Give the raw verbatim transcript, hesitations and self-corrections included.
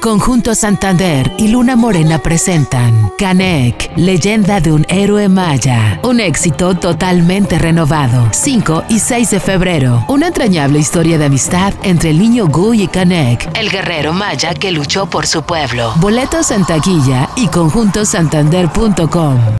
Conjunto Santander y Luna Morena presentan Canek, leyenda de un héroe maya. Un éxito totalmente renovado. cinco y seis de febrero. Una entrañable historia de amistad entre el niño Guy y Canek, el guerrero maya que luchó por su pueblo. Boletos en taquilla y conjunto santander punto com.